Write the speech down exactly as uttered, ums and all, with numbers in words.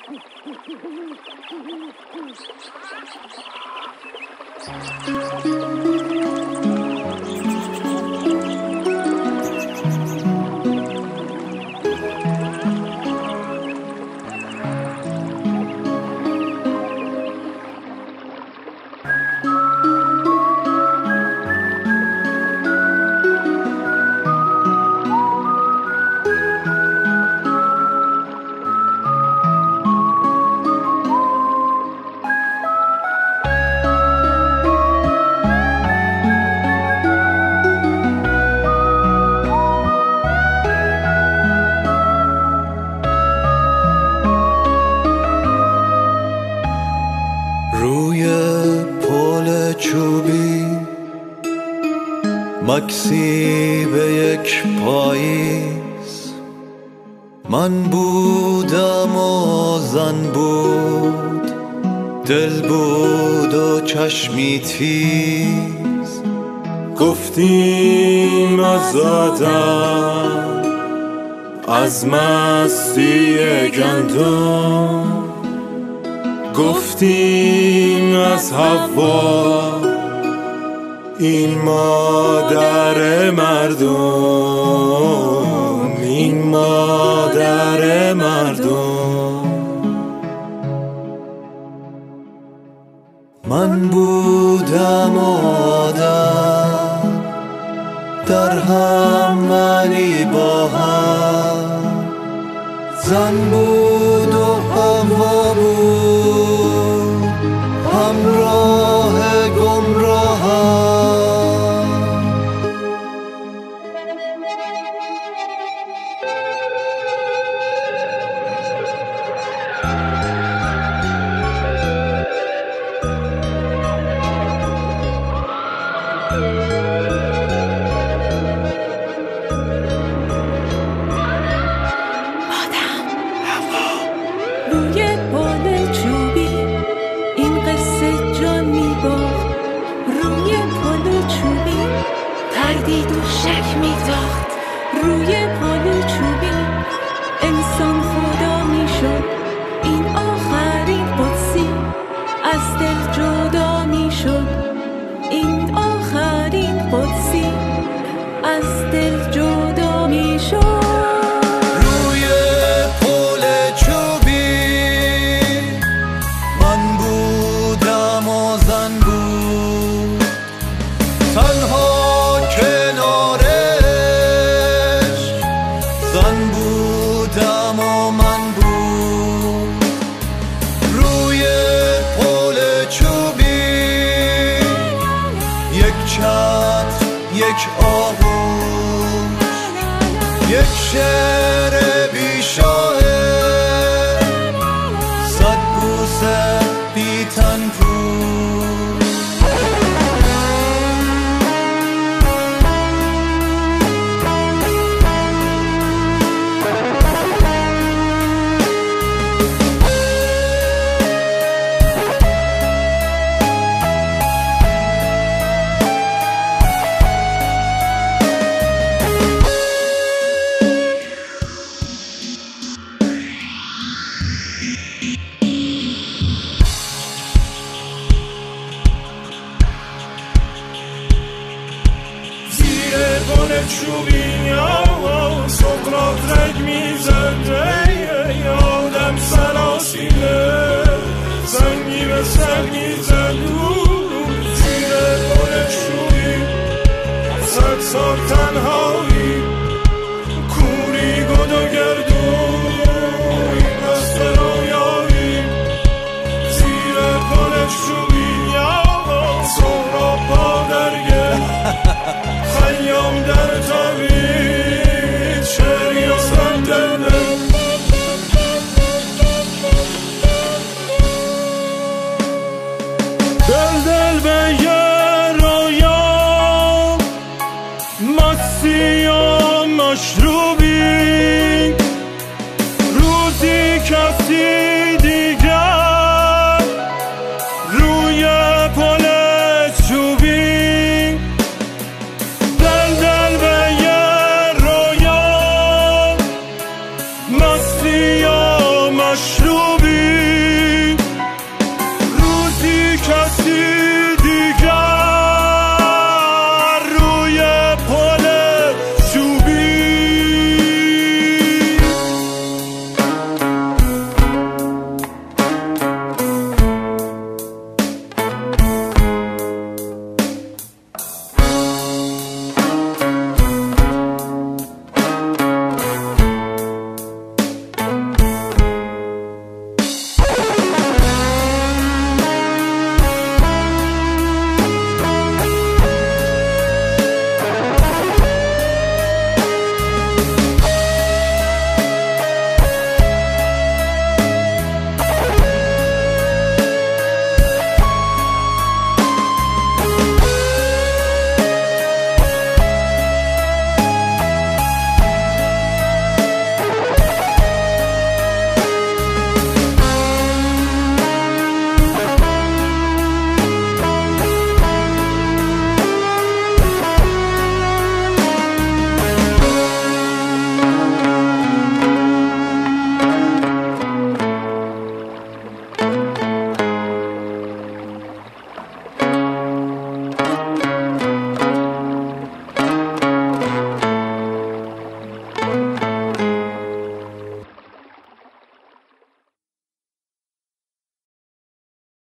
مکسی به یک پاییز من بودم و زن بود، دل بود و چشمی تیز. گفتیم از آدم از مستی گندم، گفتیم از حوا این مادر مردم، این مادر مردم. من بودم آدم در هم ولی با هم، زن بود و هوا بود همراه گمراهم. تردید و شک می‌داد روی پل چوبی، انسان خدا میشد این آخرین قدسی، از دل جدا میشد این آخرین قدسی، از دل جدا میشد. یک آغوش، یک شعر بی شاعر، صد بوسه بی تنفر. چوبی سقراط رگ میزد، یادم سلاسیله زنگی به سر میزد. زیر گل چوبی صد سال تنهایی، کوری گد و گردوی دست رویایی. زیر گل چوبی سقراط پا درگه خیام در تبید شعری و سندنه. دل دل به یه رویا مسیح چوبی